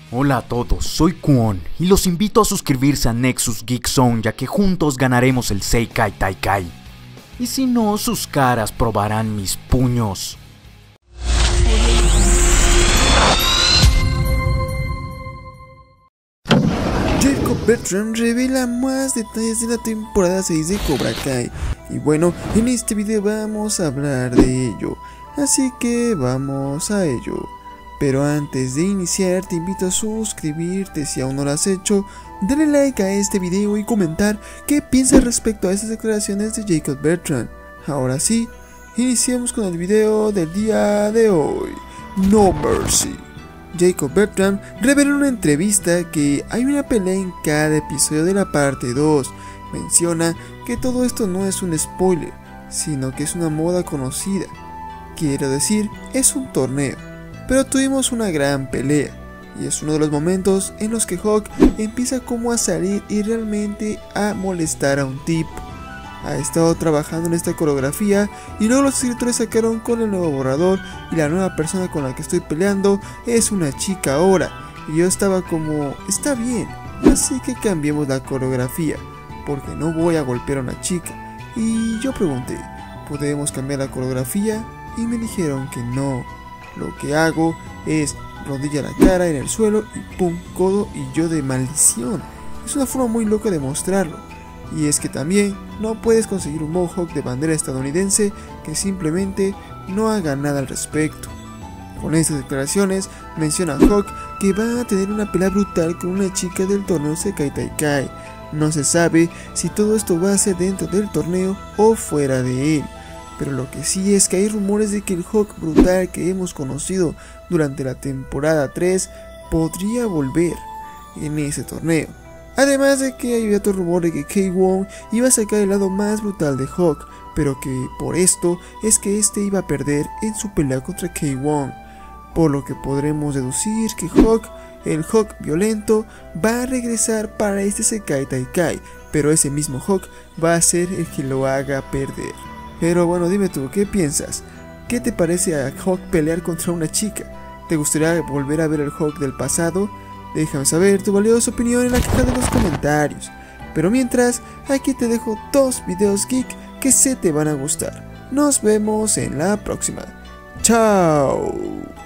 Hola a todos, soy Kwon y los invito a suscribirse a Nexus Geek Zone, ya que juntos ganaremos el Seikai Taikai. Y si no, sus caras probarán mis puños. Jacob Bertrand revela más detalles de la temporada 6 de Cobra Kai. Y bueno, en este video vamos a hablar de ello, así que vamos a ello. Pero antes de iniciar te invito a suscribirte si aún no lo has hecho, dale like a este video y comentar qué piensas respecto a estas declaraciones de Jacob Bertrand. Ahora sí, iniciemos con el video del día de hoy. No Mercy. Jacob Bertrand reveló en una entrevista que hay una pelea en cada episodio de la parte 2. Menciona que todo esto no es un spoiler, sino que es una moda conocida. Quiero decir, es un torneo. Pero tuvimos una gran pelea, y es uno de los momentos en los que Hawk empieza como a salir y realmente a molestar a un tipo. Ha estado trabajando en esta coreografía y luego los escritores sacaron con el nuevo borrador y la nueva persona con la que estoy peleando es una chica ahora. Y yo estaba como, está bien, así que cambiemos la coreografía, porque no voy a golpear a una chica. Y yo pregunté, ¿podemos cambiar la coreografía? Y me dijeron que no. Lo que hago es rodilla a la cara en el suelo y pum, codo y yo de maldición. Es una forma muy loca de mostrarlo. Y es que también no puedes conseguir un mohawk de bandera estadounidense que simplemente no haga nada al respecto. Con estas declaraciones menciona a Hawk que va a tener una pelea brutal con una chica del torneo Seikai Taikai. No se sabe si todo esto va a ser dentro del torneo o fuera de él. Pero lo que sí es que hay rumores de que el Hawk brutal que hemos conocido durante la temporada 3 podría volver en ese torneo. Además de que hay otro rumor de que K-Won iba a sacar el lado más brutal de Hawk, pero que por esto es que este iba a perder en su pelea contra K-Won. Por lo que podremos deducir que Hawk, el Hawk violento, va a regresar para este Seikai Taikai, pero ese mismo Hawk va a ser el que lo haga perder. Pero bueno, dime tú, ¿qué piensas? ¿Qué te parece a Hawk pelear contra una chica? ¿Te gustaría volver a ver el Hawk del pasado? Déjame saber tu valiosa opinión en la caja de los comentarios. Pero mientras, aquí te dejo 2 videos geek que se te van a gustar. Nos vemos en la próxima. ¡Chao!